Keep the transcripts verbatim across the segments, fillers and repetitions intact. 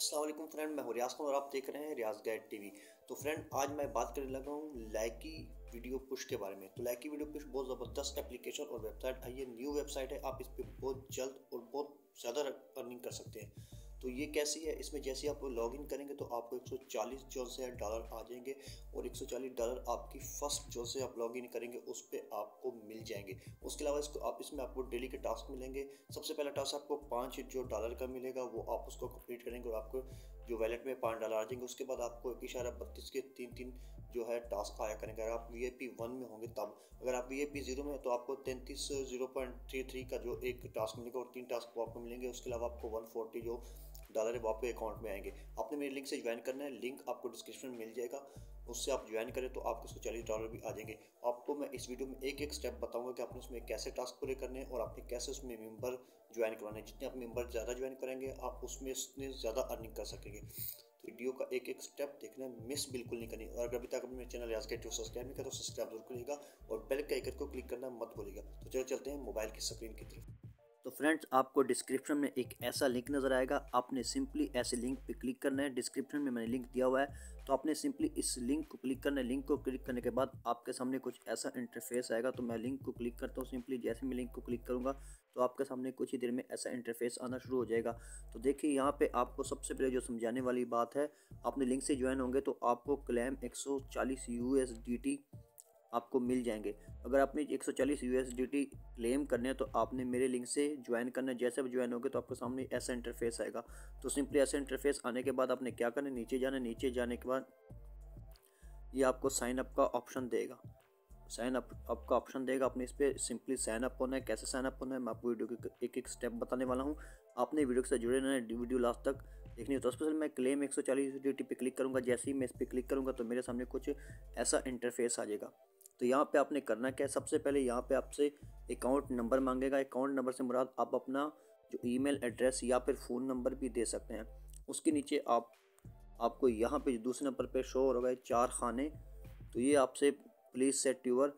अस्सलाम वालेकुम फ्रेंड, मैं हूं रियाज खान और आप देख रहे हैं रियाज गाइड टीवी। तो फ्रेंड, आज मैं बात करने लगा हूं लाइकी वीडियो पुश के बारे में। तो लाइकी वीडियो पुश बहुत ज़बरदस्त एप्लीकेशन और वेबसाइट है। ये न्यू वेबसाइट है, आप इस पर बहुत जल्द और बहुत ज़्यादा अर्निंग कर सकते हैं। तो ये कैसी है, इसमें जैसे आप लॉगिन करेंगे तो आपको एक सौ चालीस जो से डॉलर आ जाएंगे और एक सौ चालीस डॉलर आपकी फर्स्ट जो से आप लॉगिन करेंगे उस पर आपको मिल जाएंगे। उसके अलावा इसको आप इसमें आपको डेली के टास्क मिलेंगे। सबसे पहला टास्क आपको पाँच जो डॉलर का मिलेगा, वो आप उसको कंप्लीट करेंगे और आपको जो वैलेट में पाँच डॉलर आ जाएंगे। उसके बाद आपको एक इशारा बत्तीस के तीन तीन जो है टास्क आया करेंगे। अगर आप वी आई पी वन में होंगे तब, अगर आप वी आई पी जीरो में हैं तो आपको तैंतीस जीरो पॉइंट थ्री थ्री का जो एक टास्क मिलेगा और तीन टास्क वो आपको मिलेंगे। उसके अलावा आपको वन फोर्टी जो डॉलर है वो आपके अकाउंट में आएंगे। आपने मेरे लिंक से ज्वाइन करना है, लिंक आपको डिस्क्रिप्शन में मिल जाएगा। उससे आप ज्वाइन करें तो आपको उसको चालीस डॉलर भी आ जाएंगे। आपको मैं इस वीडियो में एक एक स्टेप बताऊंगा कि आपने उसमें कैसे टास्क पूरे करने हैं और आपने कैसे उसमें मेंबर ज्वाइन करवाने हैं। जितने आप मेंबर ज़्यादा ज्वाइन करेंगे आप उसमें उतने ज़्यादा अर्निंग कर सकेंगे। तो वीडियो का एक एक स्टेप देखना, मिस बिल्कुल नहीं करनी। और अगर अभी तक अपने चैनल रियाज गाइड सब्सक्राइब नहीं किया तो सब्सक्राइब जरूर करिएगा और बेल के आइकन को क्लिक करना मत भूलिएगा। तो चलो चलते हैं मोबाइल की स्क्रीन की तरफ। तो फ्रेंड्स, आपको डिस्क्रिप्शन में एक ऐसा लिंक नज़र आएगा। आपने सिंपली ऐसे लिंक पे क्लिक करना है। डिस्क्रिप्शन में मैंने लिंक दिया हुआ है, तो आपने सिंपली इस लिंक को क्लिक करना है। लिंक को क्लिक करने के बाद आपके सामने कुछ ऐसा इंटरफेस आएगा। तो मैं लिंक को क्लिक करता हूँ। सिंपली जैसे मैं लिंक को क्लिक करूँगा तो आपके सामने कुछ ही देर में ऐसा इंटरफेस आना शुरू हो जाएगा। तो देखिए, यहाँ पे आपको सबसे पहले जो समझाने वाली बात है, आपने लिंक से ज्वाइन होंगे तो आपको क्लेम एक सौ चालीस यू एस डी टी आपको मिल जाएंगे। अगर आपने एक सौ चालीस U S D T claim करने हैं तो आपने मेरे लिंक से ज्वाइन करना है। जैसे आप ज्वाइन होगे तो आपके सामने ऐसा इंटरफेस आएगा। तो सिंपली ऐसा इंटरफेस आने के बाद आपने क्या करना है, नीचे जाना है। नीचे जाने के बाद ये आपको साइन अप का ऑप्शन देगा। साइन अप अप का ऑप्शन देगा, आपने इस पर सिंपली साइन अप होना है। कैसे साइन अप होना है मैं आपको वीडियो के एक एक स्टेप बताने वाला हूँ। आपने वीडियो के साथ जुड़े रहना है, वीडियो लास्ट तक देखनी है। तो स्पेशल मैं क्लेम एक सौ चालीस डी टी पे क्लिक करूँगा। जैसे ही मैं इस पर क्लिक करूँगा तो मेरे सामने कुछ ऐसा इंटरफेस आ जाएगा। तो यहाँ पे आपने करना क्या है, सबसे पहले यहाँ पे आपसे अकाउंट नंबर मांगेगा। अकाउंट नंबर से मुराद आप अपना जो ईमेल एड्रेस या फिर फ़ोन नंबर भी दे सकते हैं। उसके नीचे आप आपको यहाँ पे दूसरे नंबर पे शो हो रहा है चार खाने। तो ये आपसे प्लीज़ सेट यूर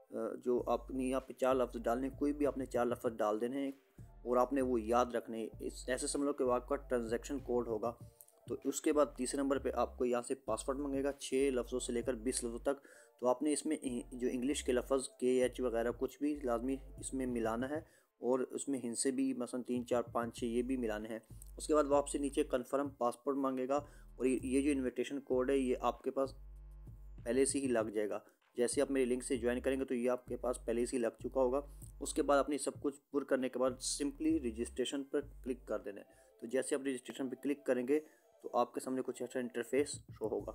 जो आपने यहाँ पे चार लफ्ज़ डालने, कोई भी आपने चार लफ्ज़ डाल देने हैं और आपने वो याद रखने। इस ऐसे समझ लो कि आपका ट्रांजैक्शन कोड होगा। तो उसके बाद तीसरे नंबर पे आपको यहाँ से पासवर्ड मांगेगा, छः लफ्ज़ों से लेकर बीस लफ्ज़ों तक। तो आपने इसमें जो इंग्लिश के लफ्ज़ के एच वगैरह कुछ भी लाजमी इसमें मिलाना है और उसमें हिंसे भी मसलन तीन चार पाँच छः ये भी मिलाने हैं। उसके बाद वो आपसे नीचे कन्फर्म पासपोर्ट मांगेगा और ये जो इन्विटेशन कोड है ये आपके पास पहले से ही लग जाएगा। जैसे आप मेरे लिंक से ज्वाइन करेंगे तो ये आपके पास पहले से ही लग चुका होगा। उसके बाद अपनी सब कुछ पूरा करने के बाद सिंपली रजिस्ट्रेशन पर क्लिक कर देना है। तो जैसे आप रजिस्ट्रेशन पर क्लिक करेंगे तो आपके सामने कुछ ऐसा इंटरफेस शो होगा।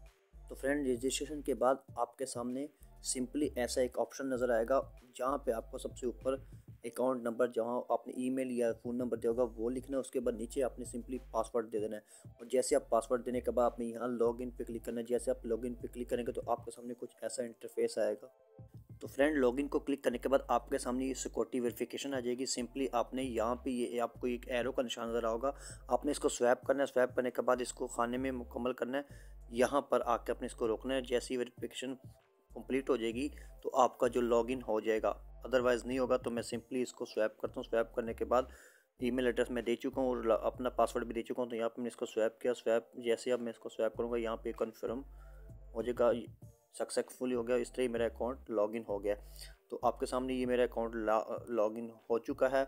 तो फ्रेंड, रजिस्ट्रेशन के बाद आपके सामने सिंपली ऐसा एक ऑप्शन नज़र आएगा जहाँ पे आपको सबसे ऊपर अकाउंट नंबर, जहाँ आपने ईमेल या फ़ोन नंबर दिया होगा वो लिखना है। उसके बाद नीचे आपने सिंपली पासवर्ड दे देना है और जैसे आप पासवर्ड देने के बाद आपने यहाँ लॉगिन पे क्लिक करना है। जैसे आप लॉगिन पे क्लिक करेंगे तो आपके सामने कुछ ऐसा इंटरफेस आएगा। तो फ्रेंड, लॉगिन को क्लिक करने के बाद आपके सामने ये सिक्योरिटी वेरिफिकेशन आ जाएगी। सिंपली आपने यहाँ पे ये आपको एक एरो का निशान नज़र होगा, आपने इसको स्वैप करना है। स्वैप करने के बाद इसको खाने में मुकम्मल करना है। यहाँ पर आके अपने इसको रोकना है। जैसी वेरिफिकेशन कंप्लीट हो जाएगी तो आपका जो लॉगिन हो जाएगा, अदरवाइज़ नहीं होगा। तो मैं सिंपली इसको स्वैप करता हूँ। स्वैप करने के बाद ईमेल एड्रेस मैं दे चुका हूँ और अपना पासवर्ड भी दे चुका हूँ। तो यहाँ पे मैंने इसको स्वैप किया। स्वैप जैसे अब मैं इसको स्वैप करूँगा यहाँ पे कन्फर्म हो जाएगा, सक्सेसफुली हो गया। इस तरह मेरा अकाउंट लॉगिन हो गया। तो आपके सामने ये मेरा अकाउंट लॉगिन हो चुका है।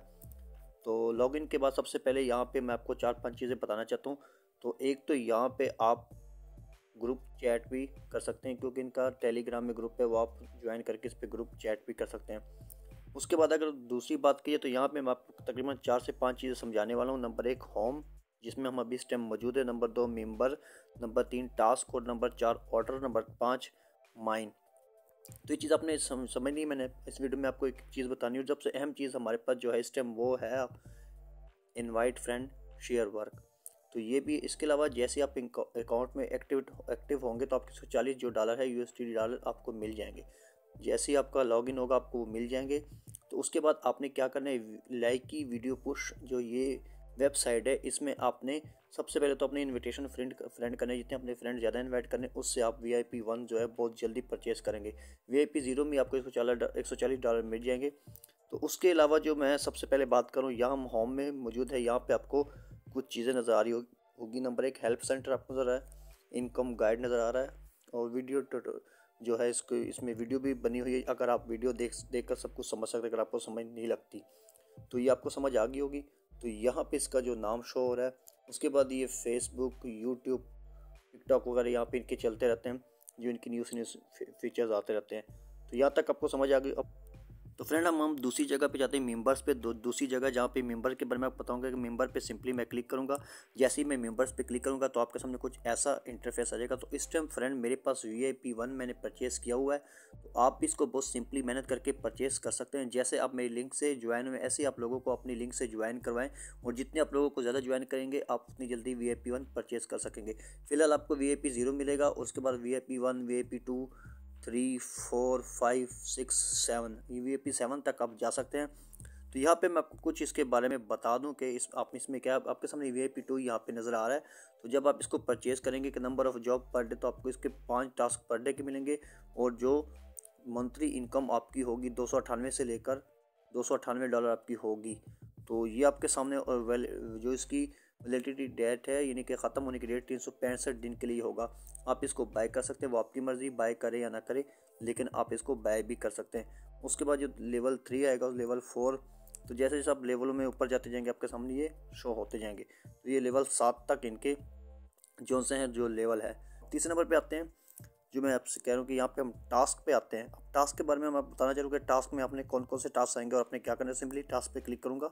तो लॉगिन के बाद सबसे पहले यहाँ पे मैं आपको चार पांच चीज़ें बताना चाहता हूँ। तो एक तो यहाँ पे आप ग्रुप चैट भी कर सकते हैं, क्योंकि इनका टेलीग्राम में ग्रुप है, वो आप ज्वाइन करके इस पर ग्रुप चैट भी कर सकते हैं। उसके बाद अगर दूसरी बात की तो यहाँ पे मैं आपको तकरीबन चार से पाँच चीज़ें समझाने वाला हूँ। नंबर एक होम, जिसमें हम अभी इस टाइम मौजूद है। नंबर दो मेंबर, नंबर तीन टास्क और नंबर चार ऑर्डर, नंबर पाँच माइन। तो ये चीज़ आपने सम, समझनी। मैंने इस वीडियो में आपको एक चीज़ बतानी है। सबसे अहम चीज़ हमारे पास जो है इस टाइम वो है इनवाइट फ्रेंड शेयर वर्क। तो ये भी, इसके अलावा जैसे आप अकाउंट में एक्टिव एक्टिव होंगे तो आपके सौ चालीस जो डॉलर है यूएसडी डॉलर आपको मिल जाएंगे। जैसे ही आपका लॉगिन होगा आपको वो मिल जाएंगे। तो उसके बाद आपने क्या करना है, लाइकी वीडियो पुश जो ये वेबसाइट है इसमें आपने सबसे पहले तो अपने इनविटेशन फ्रेंड फ्रेंड करने, जितने अपने फ्रेंड ज़्यादा इन्वाइट करने उससे आप वी आई पी वन जो है बहुत जल्दी परचेज़ करेंगे। वी आई पी ज़ीरो में आपको एक सौ चालीस डॉलर मिल जाएंगे। तो उसके अलावा जो मैं सबसे पहले बात करूँ, यहाँ हम होम में मौजूद है। यहाँ पे आपको कुछ चीज़ें नज़र आ रही होगी। होगी। नंबर एक हेल्प सेंटर आपको नज़र आ रहा है, इनकम गाइड नज़र आ रहा है, और वीडियो जो है इसको इसमें वीडियो भी बनी हुई है। अगर आप वीडियो देख देख कर सब कुछ समझ सकते हैं, अगर आपको समझ नहीं लगती तो ये आपको समझ आ गई होगी। तो यहाँ पे इसका जो नाम शो हो रहा है, उसके बाद ये फेसबुक, यूट्यूब, टिकटॉक वगैरह यहाँ पे इनके चलते रहते हैं, जो इनकी न्यूज़ न्यूज़ फीचर्स आते रहते हैं। तो यहाँ तक आपको समझ आ गई। अब तो फ्रेंड हम हम दूसरी जगह पे जाते हैं, मेंबर्स पे। दो दूसरी जगह जहाँ पे मेंबर के बारे में आपको बताऊंगा कि मेंबर पे सिंपली मैं क्लिक करूंगा। जैसे ही मैं मेंबर्स पे क्लिक करूंगा तो आपके सामने कुछ ऐसा इंटरफेस आ जाएगा। तो इस टाइम फ्रेंड मेरे पास वी आई पी वन मैंने परचेस किया हुआ है, तो आप भी इसको बहुत सिंपली मेहनत करके परचेस कर सकते हैं। जैसे आप मेरी लिंक से ज्वाइन हुए, ऐसे ही आप लोगों को अपनी लिंक से ज्वाइन करवाएं, और जितने आप लोगों को ज़्यादा ज्वाइन करेंगे आप उतनी जल्दी V I P one purchase कर सकेंगे। फिलहाल आपको वी आई पी जीरो मिलेगा, उसके बाद V I P one, V I P two, three, four, five, six, seven, V I P seven तक आप जा सकते हैं। तो यहाँ पे मैं आपको कुछ इसके बारे में बता दूं कि इस आप इसमें क्या, आपके सामने वी आई पी टू यहाँ पे नज़र आ रहा है। तो जब आप इसको परचेज़ करेंगे कि number of job per day, तो आपको इसके पाँच टास्क पर डे के मिलेंगे, और जो मंथली इनकम आपकी होगी दो सौ अट्ठानवे से लेकर दो सौ अट्ठानवे डॉलर आपकी होगी। तो ये आपके सामने, और वेल जो इसकी वैलिडिटी डेट है यानी कि ख़त्म होने की डेट तीन सौ पैंसठ दिन के लिए होगा। आप इसको बाय कर सकते हैं, वो आपकी मर्ज़ी, बाय करें या ना करें, लेकिन आप इसको बाय भी कर सकते हैं। उसके बाद जो लेवल थ्री आएगा, लेवल फोर, तो जैसे जैसे आप लेवलों में ऊपर जाते जाएंगे आपके सामने ये शो होते जाएंगे। तो ये लेवल सात तक इनके जो से हैं जो लेवल है। तीसरे नंबर पे आते हैं, जो मैं आपसे कह रहा हूँ कि यहाँ पे हम टास्क पे आते हैं। अब टास्क के बारे में मैं बताना चाहूँगा कि टास्क में आपने कौन कौन से टास्क आएंगे और आपने क्या करना है। सिंपली टास्क पे क्लिक करूँगा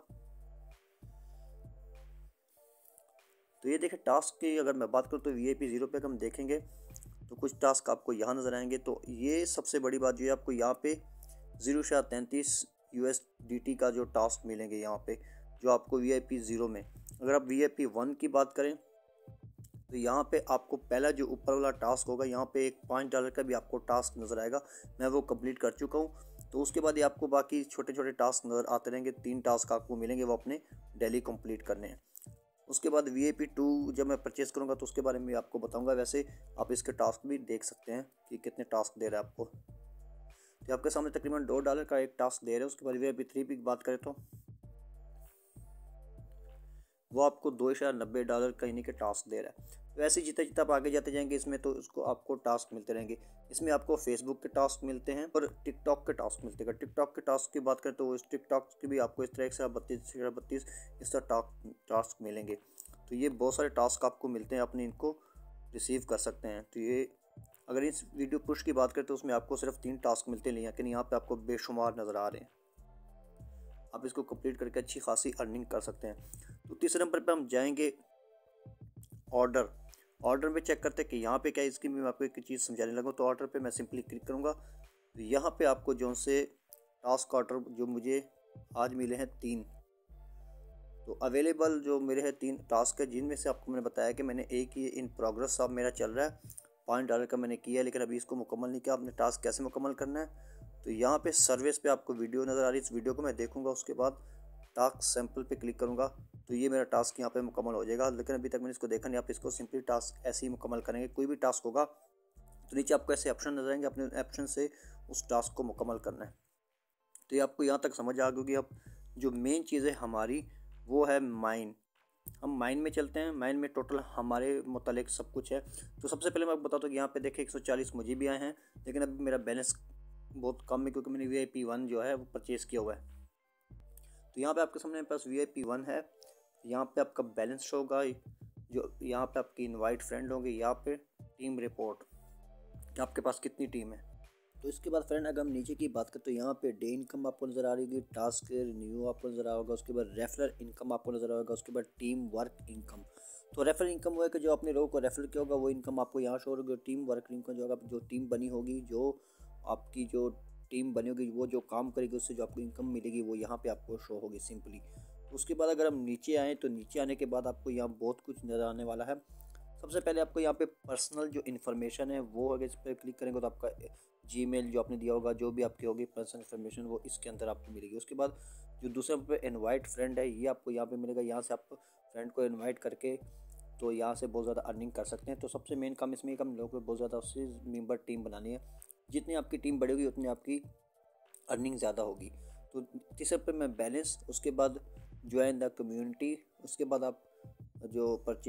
तो ये देखिए टास्क की अगर मैं बात करूँ तो वी आई पी जीरो पे हम देखेंगे तो कुछ टास्क आपको यहाँ नज़र आएंगे। तो ये सबसे बड़ी बात जो है, आपको यहाँ पे जीरो शायद तैंतीस यू एस डी टी का जो टास्क मिलेंगे यहाँ पे, जो आपको वी आई पी ज़ीरो में। अगर आप वी आई पी वन की बात करें तो यहाँ पे आपको पहला जो ऊपर वाला टास्क होगा, यहाँ पे एक पाँच डॉलर का भी आपको टास्क नज़र आएगा, मैं वो कंप्लीट कर चुका हूँ। तो उसके बाद ये आपको बाकी छोटे छोटे टास्क नज़र आते रहेंगे, तीन टास्क आपको मिलेंगे, वो अपने डेली कंप्लीट करने हैं। उसके बाद वी आई पी टू जब मैं परचेज़ करूँगा तो उसके बारे में आपको बताऊँगा। वैसे आप इसके टास्क भी देख सकते हैं कि कितने टास्क दे रहा है आपको। तो आपके सामने तकरीबन दो डॉलर का एक टास्क दे रहे हैं। उसके बाद वी आई पी थ्री की बात करें तो वो आपको दो हज़ार नब्बे डॉलर का इन्हीं के टास्क दे रहा है। तो ऐसे जितना जितना आप आगे जाते जाएंगे इसमें, तो उसको आपको टास्क मिलते रहेंगे। इसमें आपको फेसबुक के टास्क मिलते हैं और टिकटॉक के टास्क मिलते हैं। टिकटॉक के टास्क की बात करें तो इस टिकटॉक की भी आपको इस तरह से बत्तीस बत्तीस इस तरह टास्क मिलेंगे। तो ये बहुत सारे टास्क आपको मिलते हैं, अपने इनको रिसीव कर सकते हैं। तो ये अगर इस वीडियो पुश की बात करें तो उसमें आपको सिर्फ तीन टास्क मिलते हैं, लेकिन यहाँ पे आपको बेशुमार नज़र आ रहे हैं। आप इसको कंप्लीट करके अच्छी खासी अर्निंग कर सकते हैं। तो तीसरे नंबर पे हम जाएंगे ऑर्डर। ऑर्डर में चेक करते हैं कि यहाँ पे क्या, इसकी मैं आपको एक चीज़ समझाने लगा। तो ऑर्डर पे मैं सिंपली क्लिक करूँगा तो यहाँ पे आपको जो से टास्क ऑर्डर जो मुझे आज मिले हैं तीन, तो अवेलेबल जो मेरे हैं तीन टास्क है, जिनमें से आपको मैंने बताया कि मैंने एक ही इन प्रोग्रेस अब मेरा चल रहा है, पाँच डॉलर का मैंने किया, लेकिन अभी इसको मुकम्मल नहीं किया। आपने टास्क कैसे मुकम्मल करना है, तो यहाँ पे सर्विस पे आपको वीडियो नज़र आ रही है, इस वीडियो को मैं देखूँगा, उसके बाद टास्क सैम्पल पे क्लिक करूँगा तो ये मेरा टास्क यहाँ पे मुकम्मल हो जाएगा। लेकिन अभी तक मैंने इसको देखा नहीं। आप इसको सिंपली टास्क ऐसे ही मुकम्मल करेंगे। कोई भी टास्क होगा तो नीचे आपको ऐसे ऑप्शन नजर आएंगे, अपने ऑप्शन से उस टास्क को मुकम्मल करना है। तो ये आपको यहाँ तक समझ आ गई। अब जो मेन चीज़ है हमारी वो है माइन। हम माइन में चलते हैं। माइन में टोटल हमारे मुतालिक सब कुछ है। तो सबसे पहले मैं आपको बताता हूँ कि यहाँ पे देखें एक सौ चालीस मुझे भी आए हैं, लेकिन अभी मेरा बैलेंस बहुत कम है क्योंकि मैंने वी आई पी वन जो है वो परचेज़ किया हुआ है। तो यहाँ पे आपके सामने पास वी आई पी वन है। यहाँ पे आपका बैलेंस शो होगा, जो यहाँ पे आपकी इनवाइट फ्रेंड होंगे, यहाँ पे टीम रिपोर्ट आपके पास कितनी टीम है। तो इसके बाद फ्रेंड अगर हम नीचे की बात करें तो यहाँ पे डे इनकम आपको नज़र आ रही होगी, टास्क रिन्यू आपको नज़र आ होगा, उसके बाद रेफरल इनकम आपको नज़र आएगा, उसके बाद टीम वर्क इनकम। तो रेफरल इनकम वो है कि जो अपने लोगों को रेफर किया होगा वो इनकम आपको यहाँ शो होगी। टीम वर्क इनकम जो होगा, जो टीम बनी होगी, जो आपकी जो टीम बनी होगी, वो जो काम करेगी उससे जो आपको इनकम मिलेगी वो यहाँ पे आपको शो होगी सिंपली। उसके बाद अगर हम नीचे आएँ तो नीचे आने के बाद आपको यहाँ बहुत कुछ नज़र आने वाला है। सबसे पहले आपको यहाँ पे पर्सनल जो इन्फॉर्मेशन है वो अगर इस पर क्लिक करेंगे तो आपका जीमेल जो आपने दिया होगा, जो भी आपकी होगी पर्सनल इन्फॉर्मेशन, वो इसके अंदर आपको मिलेगी। उसके बाद जो दूसरे पे इनवाइट फ्रेंड है ये आपको यहाँ पे मिलेगा। यहाँ से आप फ्रेंड को इनवाइट करके तो यहाँ से बहुत ज़्यादा अर्निंग कर सकते हैं। तो सबसे मेन काम इसमें हम लोगों को बहुत ज़्यादा उससे मेंबर टीम बनानी है। जितनी आपकी टीम बढ़ेगी उतनी आपकी अर्निंग ज़्यादा होगी। तो तीसरे पे मैं बैलेंस, उसके बाद ज्वाइन द कम्युनिटी, उसके बाद आप जो purchase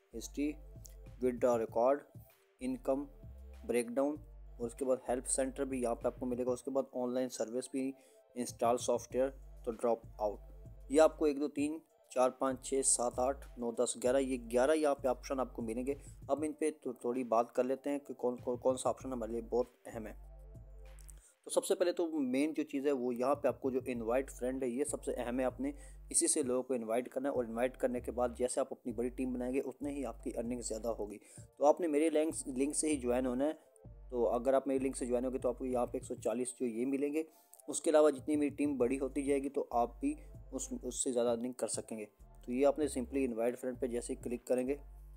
history, withdraw record, income breakdown और उसके बाद हेल्प सेंटर भी यहाँ पे आपको मिलेगा। उसके बाद ऑनलाइन सर्विस भी, इंस्टॉल सॉफ्टवेयर, तो ड्रॉप आउट। ये आपको एक दो तीन चार पाँच छः सात आठ नौ दस ग्यारह ये ग्यारह यहाँ पे ऑप्शन आपको मिलेंगे। अब इन पे तो थोड़ी बात कर लेते हैं कि कौन कौन कौन सा ऑप्शन हमारे लिए बहुत अहम है। तो सबसे पहले तो मेन जो चीज़ है वो यहाँ पे आपको जो इनवाइट फ्रेंड है ये सबसे अहम है। आपने इसी से लोगों को इनवाइट करना है और इनवाइट करने के बाद जैसे आप अपनी बड़ी टीम बनाएंगे उतने ही आपकी अर्निंग ज़्यादा होगी। तो आपने मेरे लिंक लिंक से ही ज्वाइन होना है। तो अगर आप मेरे लिंक से ज्वाइन होगे तो आपको यहाँ पे एक सौ चालीस जो ये मिलेंगे। उसके अलावा जितनी मेरी टीम बड़ी होती जाएगी तो आप भी उस उससे ज़्यादा अर्निंग कर सकेंगे। तो ये आपने सिंपली इनवाइट फ्रेंड पे जैसे ही क्लिक करेंगे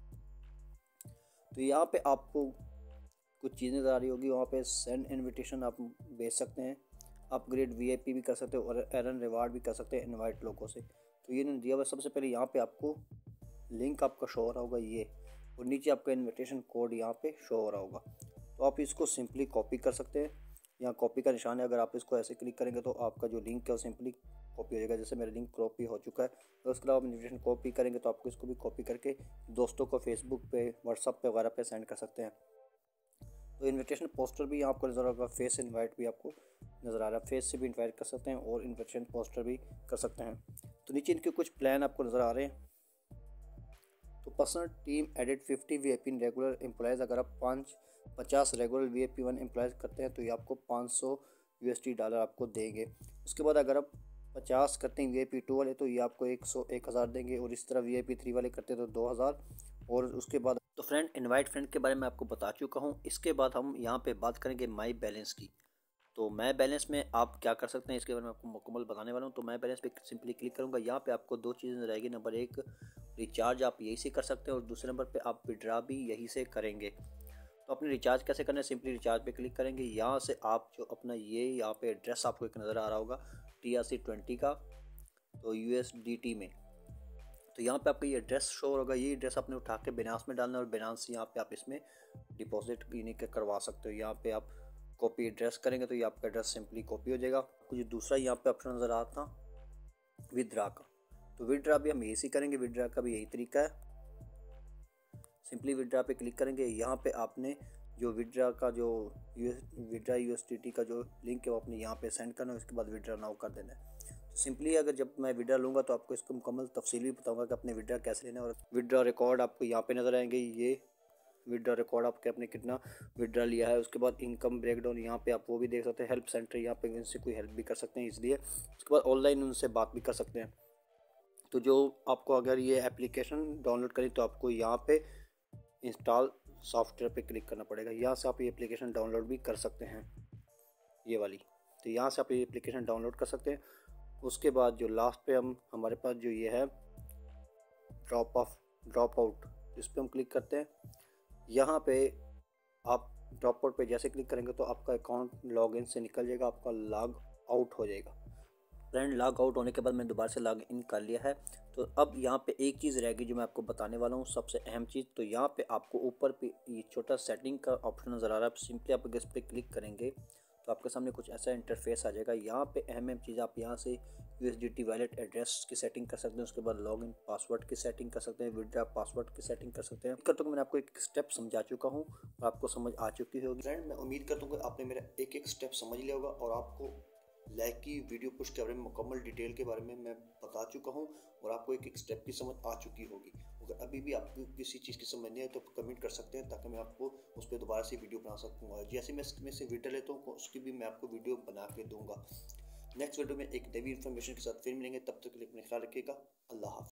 तो यहाँ पे आपको कुछ चीज़ें नज़र आ रही होगी। वहाँ पे सेंड इनविटेशन आप भेज सकते हैं, अपग्रेड वीआईपी भी कर सकते हो और एरन रिवार्ड भी कर सकते हैं इनवाइट लोगों से। तो ये नहीं दिया हुआ। सबसे पहले यहाँ पे आपको लिंक आपका शो हो रहा होगा ये, और नीचे आपका इनविटेशन कोड यहाँ पे शो हो रहा होगा। तो आप इसको सिंपली कॉपी कर सकते हैं। यहाँ कॉपी का निशान है, अगर आप इसको ऐसे क्लिक करेंगे तो आपका जो लिंक है वो सिंपली कॉपी हो जाएगा। जैसे मेरा लिंक कॉपी हो चुका है। तो उसके अलावा इन्विटेशन कॉपी करेंगे तो आपको इसको भी कॉपी करके दोस्तों को फेसबुक पे, व्हाट्सअप पे वगैरह पे सेंड कर सकते हैं। तो इन्विटेशन पोस्टर भी आपको नज़र आ रहा है, फेस इनवाइट भी आपको नज़र आ रहा है। फेस से भी इनवाइट कर सकते हैं और इन्विटेशन पोस्टर भी कर सकते हैं। तो नीचे इनके कुछ प्लान आपको नज़र आ रहे हैं। तो personal team edit fifty V I P regular employees, अगर आप पाँच पचास regular V I P one employees करते हैं तो ये आपको पाँच सौ यू एस डी डॉलर आपको देंगे। उसके बाद अगर आप पचास करते हैं वी आई पी टू वाले तो ये आपको एक सौ एक हज़ार देंगे, और इस तरह वी आई पी थ्री वाले करते हैं तो दो हज़ार। और उसके बाद तो फ्रेंड इनवाइट फ्रेंड के बारे में आपको बता चुका हूँ। इसके बाद हम यहाँ पे बात करेंगे माई बैलेंस की। तो माई बैलेंस में आप क्या कर सकते हैं इसके बारे में आपको मुकम्मल बताने वाला हूँ। तो माई बैलेंस पे सिंपली क्लिक करूँगा। यहाँ पे आपको दो चीज़ें रहेगी। नंबर एक, रिचार्ज आप यहीं से कर सकते हैं और दूसरे नंबर पे आप विड्रॉ भी यहीं से करेंगे। तो अपने रिचार्ज कैसे करना है, सिंपली रिचार्ज पे क्लिक करेंगे। यहाँ से आप जो अपना ये यहाँ पे एड्रेस आपको एक नज़र आ रहा होगा टी आर सी ट्वेंटी का, तो यू एस डी टी में। तो यहाँ पे आपको ये एड्रेस शो होगा। ये एड्रेस आपने उठा के बिनास में डालना है और बिनास से यहाँ पे आप इसमें डिपॉजिट भी करवा सकते हो। यहाँ पे आप कॉपी एड्रेस करेंगे तो ये आपका एड्रेस सिंपली कॉपी हो जाएगा। कुछ दूसरा यहाँ पे ऑप्शन नज़र आता था विदड्रा का, तो विदड्रा भी हम यही करेंगे। विदड्रा का भी यही तरीका है। सिंपली विदड्रा पे क्लिक करेंगे। यहाँ पे आपने जो विदड्रा का जो withdraw U S D T का जो लिंक है वो अपने यहाँ पे सेंड करना है। उसके बाद विदड्रा नाउ कर देना है। सिंपली अगर जब मैं विड्रा लूँगा तो आपको इसको मुकम्मल तफसील भी बताऊंगा कि अपने विड्रा कैसे लेना है। और विड्रा रिकॉर्ड आपको यहाँ पे नज़र आएंगे। ये विड्रा रिकॉर्ड आपके आपने कितना विड्रा लिया है। उसके बाद इनकम ब्रेकडाउन यहाँ पे आप वो भी देख सकते हैं। हेल्प सेंटर यहाँ पे इनसे कोई हेल्प भी कर सकते हैं इसलिए। उसके बाद ऑनलाइन उनसे बात भी कर सकते हैं। तो जो आपको अगर ये एप्लीकेशन डाउनलोड करें तो आपको यहाँ पे इंस्टॉल सॉफ्टवेयर पे क्लिक करना पड़ेगा। यहाँ से आप ये एप्लीकेशन डाउनलोड भी कर सकते हैं ये वाली। तो यहाँ से आप ये एप्लीकेशन डाउनलोड कर सकते हैं। उसके बाद जो लास्ट पे हम हमारे पास जो ये है ड्रॉप ऑफ ड्रॉप आउट, इस पर हम क्लिक करते हैं। यहाँ पे आप ड्रॉप आउट पे जैसे क्लिक करेंगे तो आपका अकाउंट लॉगिन से निकल जाएगा, आपका लॉग आउट हो जाएगा। फ्रेंड लॉग आउट होने के बाद मैंने दोबारा से लॉग इन कर लिया है। तो अब यहाँ पे एक चीज़ रहेगी जो मैं आपको बताने वाला हूँ, सबसे अहम चीज़। तो यहाँ पे आपको ऊपर पे ये छोटा सेटिंग का ऑप्शन नज़र आ रहा है। सिंपली आप इस पर क्लिक करेंगे तो आपके सामने कुछ ऐसा इंटरफेस आ जाएगा। यहाँ पे अहम अहम चीज़ आप यहाँ से U S D T wallet address की सेटिंग कर सकते हैं। उसके बाद लॉगिन पासवर्ड की सेटिंग कर सकते हैं, विड्रॉ पासवर्ड की सेटिंग कर सकते हैं। करता हूँ मैंने आपको एक स्टेप समझा चुका हूँ और आपको समझ आ चुकी होगी। फ्रेंड मैं उम्मीद करता हूँ कि आपने मेरा एक एक स्टेप समझ लिया होगा और आपको लाइक की वीडियो पुश के बारे में मुकम्मल डिटेल के बारे में मैं बता चुका हूँ और आपको एक एक स्टेप की समझ आ चुकी होगी। अगर अभी भी आपको किसी चीज़ की समझ नहीं है तो कमेंट कर सकते हैं ताकि मैं आपको उस पर दोबारा से वीडियो बना सकूँगा। जैसे मैं इसमें से वीडियो लेता हूँ उसकी भी मैं आपको वीडियो बना के दूंगा। नेक्स्ट वीडियो में एक नई इन्फॉर्मेशन के साथ फिर मिलेंगे। तब तक के लिए अपना ख्याल रखिएगा। अल्लाह हाफ़िज़।